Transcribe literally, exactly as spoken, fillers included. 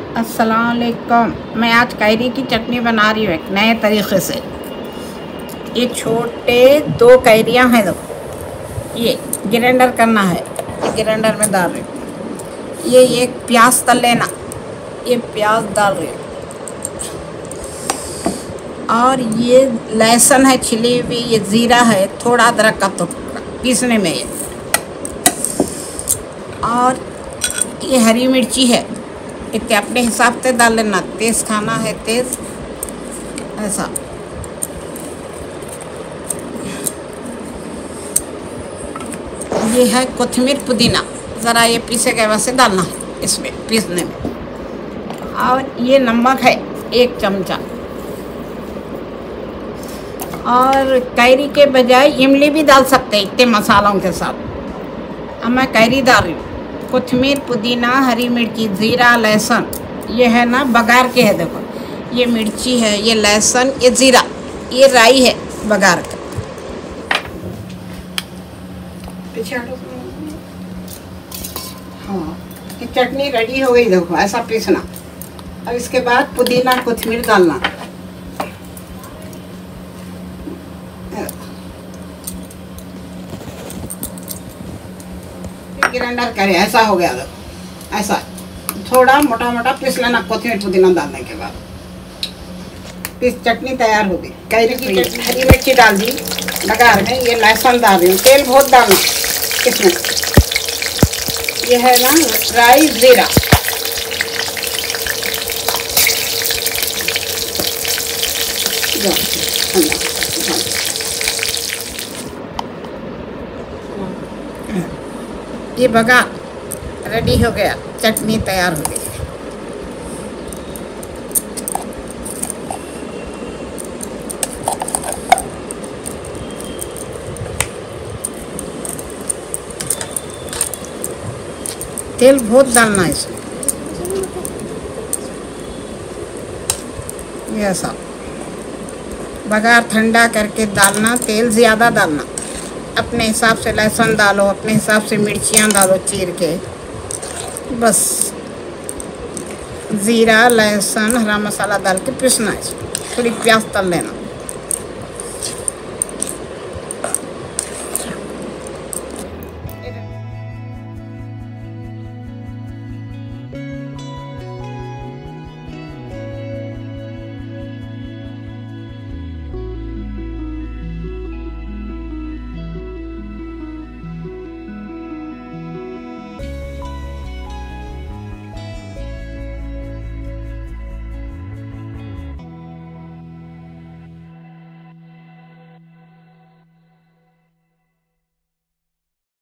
अस्सलाम वालेकुम। मैं आज कैरी की चटनी बना रही हूँ एक नए तरीक़े से। ये छोटे दो कैरियाँ हैं, देखो ये ग्राइंडर करना है, ग्राइंडर में डाल रही हूँ। ये एक प्याज तल लेना, ये प्याज डाल रही हूँ। और ये लहसुन है छिली हुई, ये ज़ीरा है, थोड़ा अदरक का टुकड़ा पीसने में ये, और ये हरी मिर्ची है, इतने अपने हिसाब से डाल लेना। तेज़ खाना है तेज़, ऐसा। ये है कोथिमीर पुदीना, ज़रा ये पीसे गए वैसे डालना है इसमें पीसने में। और ये नमक है एक चमचा, और कैरी के बजाय इमली भी डाल सकते हैं इतने मसालों के साथ। अब मैं कैरी डाल रही हूँ। कोथिमीर पुदीना, हरी मिर्ची, ज़ीरा, लहसुन, ये है ना बघार के है, देखो ये मिर्ची है, ये लहसुन, ये ज़ीरा, ये राई है बघार का। हाँ, ये चटनी रेडी हो गई, देखो ऐसा पीसना। अब इसके बाद पुदीना कोथिमीर डालना। ग्राइंडर करे, ऐसा हो गया, देखो ऐसा थोड़ा मोटा मोटा पीस लेना कोथिमीर पुदीना डालने के बाद। पीस चटनी तैयार होगी। कैरी की चटनी, हरी मिर्ची डाल दी बघार में, ये लहसुन डाल रही हूँ। तेल बहुत डालना इसमें। ये है ना राई, ज़ीरा, ये बघार रेडी हो गया, चटनी तैयार हो गई। तेल बहुत डालना है इसमें, ऐसा बघार ठंडा करके डालना। तेल ज़्यादा डालना, अपने हिसाब से लहसुन डालो, अपने हिसाब से मिर्चियाँ डालो चीर के, बस ज़ीरा, लहसुन, हरा मसाला डाल के पीसना है। थोड़ी प्याज तल लेना।